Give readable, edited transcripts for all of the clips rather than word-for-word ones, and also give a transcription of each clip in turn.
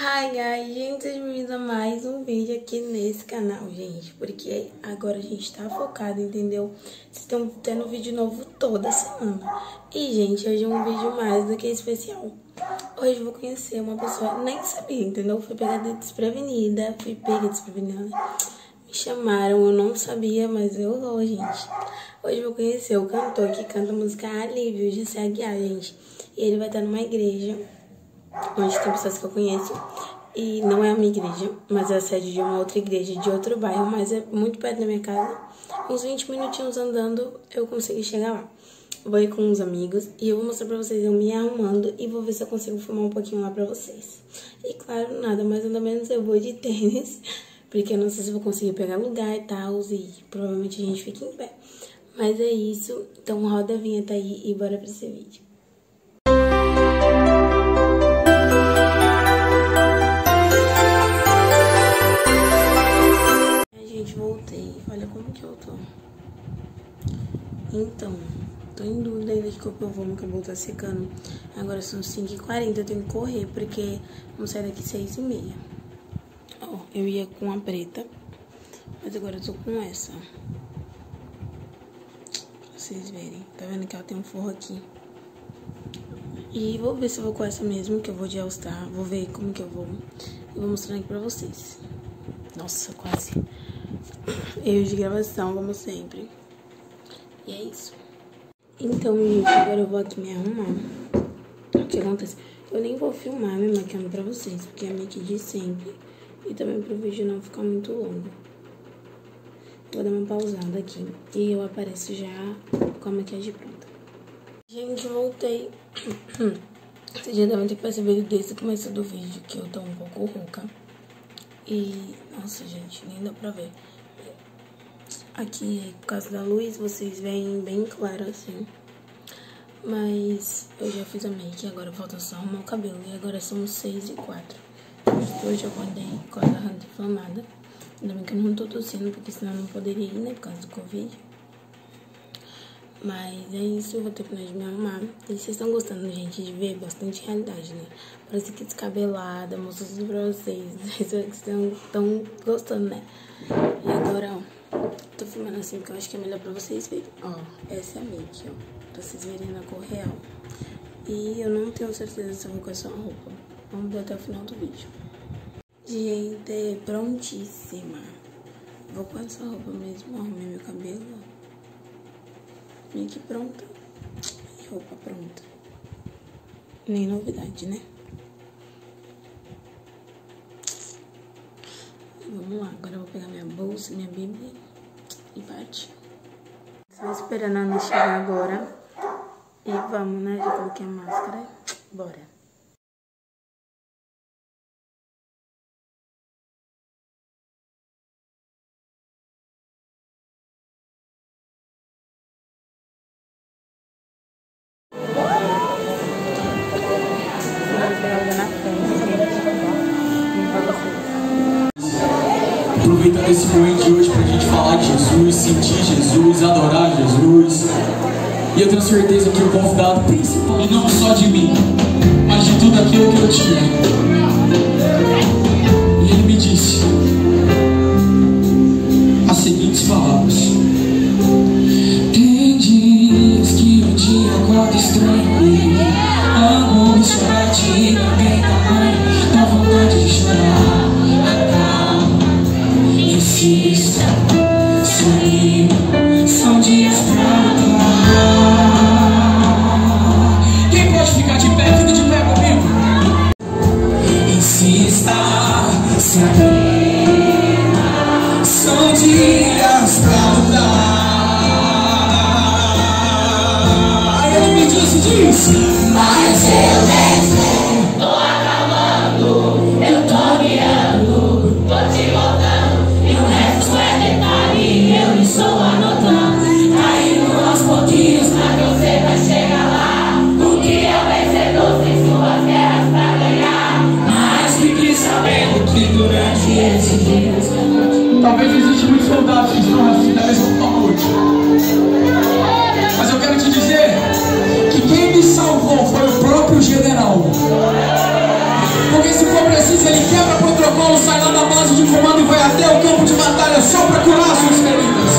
Ai, gente, sejam bem-vindos a mais um vídeo aqui nesse canal, gente. Porque agora a gente tá focado, entendeu? Vocês estão tendo vídeo novo toda semana. E, gente, hoje é um vídeo mais do que especial. Hoje eu vou conhecer uma pessoa, nem sabia, entendeu? Fui pegada desprevenida, Me chamaram, eu não sabia, mas eu vou, gente. Hoje eu vou conhecer o cantor que canta a música Alívio, José Aguiar, gente. E ele vai estar numa igreja onde tem pessoas que eu conheço. E não é a minha igreja, mas é a sede de uma outra igreja, de outro bairro, mas é muito perto da minha casa. Uns 20 minutinhos andando, eu consegui chegar lá. Vou ir com uns amigos e eu vou mostrar pra vocês eu me arrumando e vou ver se eu consigo filmar um pouquinho lá pra vocês. E claro, nada mais nada menos eu vou de tênis, porque eu não sei se vou conseguir pegar lugar e tal, e provavelmente a gente fica em pé. Mas é isso, então roda a vinheta aí e bora pra esse vídeo. Gente, voltei. Olha como que eu tô. Então, tô em dúvida ainda de qual que eu vou, meu cabelo tá secando. Agora são 5h40, eu tenho que correr, porque vamos sair daqui 6h30. Ó, eu ia com a preta, mas agora eu tô com essa. Pra vocês verem. Tá vendo que ela tem um forro aqui? E vou ver se eu vou com essa mesmo, que eu vou de All Star. Vou ver como que eu vou. E vou mostrar aqui pra vocês. Nossa, quase. Erro de gravação, como sempre. E é isso. Então, gente, agora eu vou aqui me arrumar. O que acontece? Eu nem vou filmar me maquiando pra vocês, porque é a make de sempre. E também pro vídeo não ficar muito longo. Vou dar uma pausada aqui. E eu apareço já com a maquiagem pronta. Gente, voltei. Vocês já devem ter percebido desde o começo do vídeo que eu tô um pouco rouca. E, nossa, gente, nem dá pra ver. Aqui, por causa da luz, vocês veem bem claro assim. Mas eu já fiz a make, agora falta só arrumar o cabelo. E agora são 6h04. Hoje eu acordei com a garganta inflamada. Ainda bem que eu não tô tossindo, porque senão eu não poderia ir, né, por causa do Covid. Mas é isso, eu vou terminar de me arrumar. E vocês estão gostando, gente, de ver bastante realidade, né? Parece que descabelada, mostro tudo pra vocês. Vocês estão gostando, né? E agora, ó, tô filmando assim porque eu acho que é melhor pra vocês verem. Ó, essa é a make, ó, pra vocês verem na cor real. E eu não tenho certeza se eu vou com essa roupa. Vamos ver até o final do vídeo. Gente, prontíssima. Vou com essa roupa mesmo, arrumei meu cabelo, ó. Make pronta e roupa pronta. Nem novidade, né? Vamos lá, agora eu vou pegar minha bolsa, minha bíblia e partir. Só esperando a Ana chegar agora. E vamos, né? Já coloquei a máscara. Bora. Aproveitando esse momento de hoje pra gente falar de Jesus, sentir Jesus, adorar Jesus. E eu tenho certeza que o convidado principal, e não só de mim, mas de tudo aquilo que eu tive. E ele me disse as seguintes palavras: tem dias que o dia acorda estranho, angústia bate ninguém tamanho, dá vontade de chorar. Insista, se anima, são dias pra lutar. Quem pode ficar de pé, fica de pé comigo. Insista, se anima, são dias pra lutar. Aí ele me disse, mas eu venci, tô acabando, eu tô guiando, tô te voltando. Eu estou anotando, caindo aos pouquinhos, mas você vai chegar lá. Porque é o vencedor, sem suas guerras pra ganhar. Mas fique sabendo que durante esses dias talvez existam muitos soldados que estão assim da mesma forma hoje. Mas eu quero te dizer que quem me salvou foi o próprio general. Porque se for preciso precisa, ele quebra protocolo, sai lá da base de comando e vai até o campo de batalha só pra curar suas feridas.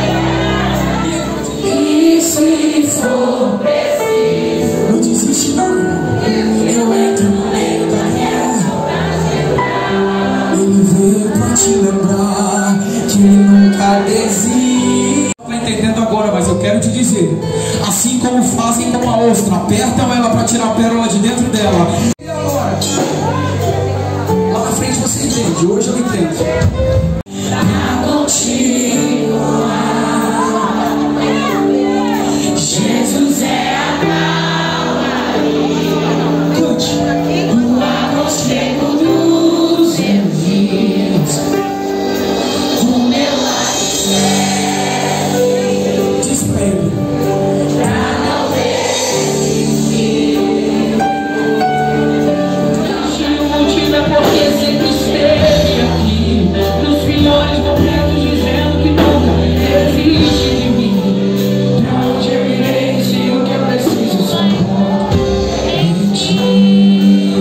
E se for preciso, Não desiste não, eu entro no meio da guerra. ele veio pra te lembrar que nunca desiste. Tá entendendo agora, mas eu quero te dizer, assim como fazem com a ostra, apertam ela pra tirar a pérola de dentro dela. E agora? Lá na frente você entende, hoje eu entendo. Pra continuar, Jesus é a calmaria, Cante. o aconchego dos ermitas, o meu lar Diz pra ele. pra não desistir. Se o motivo é porque sempre esteve aqui, nos piores momentos dizendo que nunca desiste de mim. Pra onde eu irei se o que eu preciso só encontro em ti?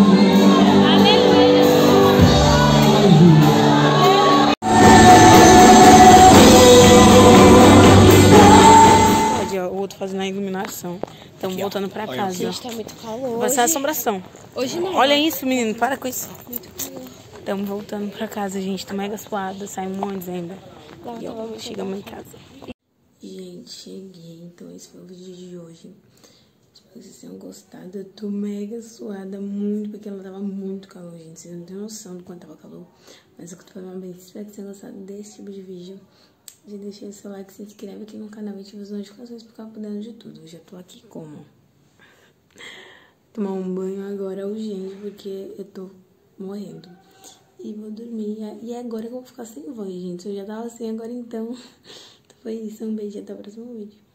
Pode, ó, o outro fazendo a iluminação. Estamos voltando pra casa. Gente, tá muito calor. Vai ser assombração. Hoje não. Olha isso, menino, para com isso. Muito calor. Estamos voltando pra casa, gente. Tô mega suada, sai um monte ainda. Lá E ó, tava muito chegamos em casa. Gente, cheguei. Então esse foi o vídeo de hoje. Espero que vocês tenham gostado. Eu tô mega suada muito, porque ela tava muito calor, gente. Vocês não têm noção do quanto tava calor. Mas eu tô falando bem. Espero que vocês tenham gostado desse tipo de vídeo. Já deixei o seu like, se inscreve aqui no canal e ativa as notificações pra ficar por dentro de tudo. Eu já tô aqui como? Tomar um banho agora urgente, porque eu tô morrendo. E vou dormir. E é agora que eu vou ficar sem voz, gente. Eu já tava assim agora então. Então foi isso. Um beijo e até o próximo vídeo.